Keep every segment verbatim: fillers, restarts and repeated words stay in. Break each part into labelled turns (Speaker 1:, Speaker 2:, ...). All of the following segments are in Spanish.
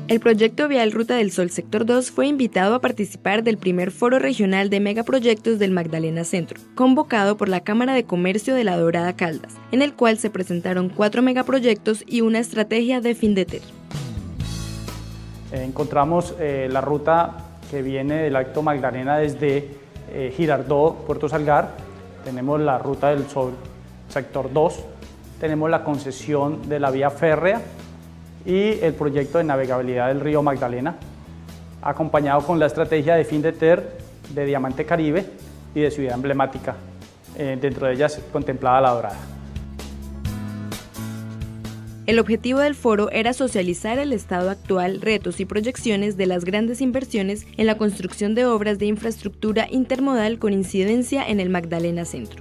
Speaker 1: El proyecto vial Ruta del Sol Sector dos fue invitado a participar del primer foro regional de megaproyectos del Magdalena Centro, convocado por la Cámara de Comercio de La Dorada Caldas, en el cual se presentaron cuatro megaproyectos y una estrategia de Findeter.
Speaker 2: Encontramos eh, la ruta que viene del Alto Magdalena desde eh, Girardot, Puerto Salgar. Tenemos la Ruta del Sol Sector dos, tenemos la concesión de la vía férrea y el proyecto de navegabilidad del río Magdalena, acompañado con la estrategia de Findeter, de Diamante Caribe y de Ciudad Emblemática, eh, dentro de ellas contemplada La Dorada.
Speaker 1: El objetivo del foro era socializar el estado actual, retos y proyecciones de las grandes inversiones en la construcción de obras de infraestructura intermodal con incidencia en el Magdalena Centro.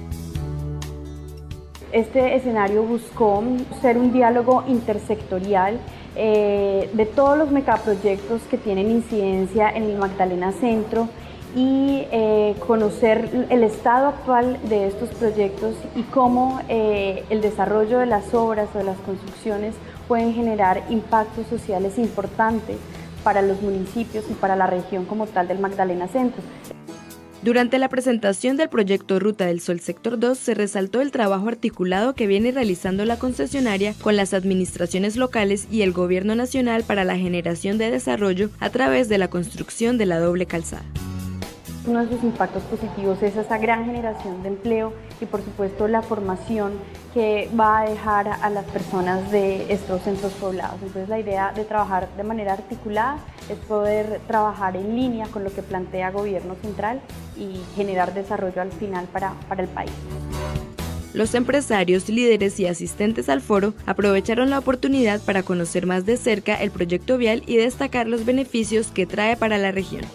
Speaker 3: Este escenario buscó ser un diálogo intersectorial eh, de todos los megaproyectos que tienen incidencia en el Magdalena Centro y eh, conocer el estado actual de estos proyectos y cómo eh, el desarrollo de las obras o de las construcciones pueden generar impactos sociales importantes para los municipios y para la región como tal del Magdalena Centro.
Speaker 1: Durante la presentación del proyecto Ruta del Sol Sector dos se resaltó el trabajo articulado que viene realizando la concesionaria con las administraciones locales y el gobierno nacional para la generación de desarrollo a través de la construcción de la doble calzada.
Speaker 3: Uno de sus impactos positivos es esa gran generación de empleo y por supuesto la formación que va a dejar a las personas de estos centros poblados. Entonces la idea de trabajar de manera articulada es poder trabajar en línea con lo que plantea Gobierno Central y generar desarrollo al final para, para el país.
Speaker 1: Los empresarios, líderes y asistentes al foro aprovecharon la oportunidad para conocer más de cerca el proyecto vial y destacar los beneficios que trae para la región.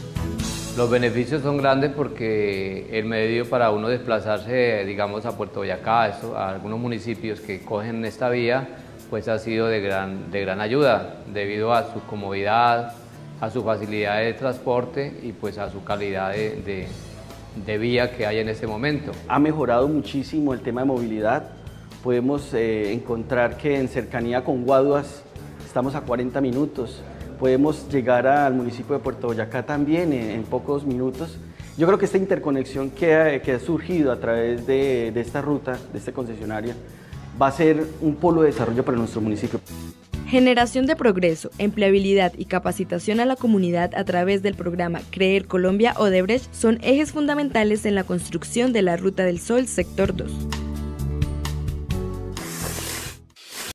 Speaker 4: Los beneficios son grandes porque el medio para uno desplazarse, digamos, a Puerto Boyacá, a, a algunos municipios que cogen esta vía, pues ha sido de gran, de gran ayuda debido a su comodidad, a su facilidad de transporte y pues a su calidad de, de, de vía que hay en este momento.
Speaker 5: Ha mejorado muchísimo el tema de movilidad. Podemos eh, encontrar que en cercanía con Guaduas estamos a cuarenta minutos. Podemos llegar al municipio de Puerto Boyacá también en, en pocos minutos. Yo creo que esta interconexión que ha, que ha surgido a través de, de esta ruta, de esta concesionaria, va a ser un polo de desarrollo para nuestro municipio.
Speaker 1: Generación de progreso, empleabilidad y capacitación a la comunidad a través del programa Creer Colombia Odebrecht son ejes fundamentales en la construcción de la Ruta del Sol Sector dos.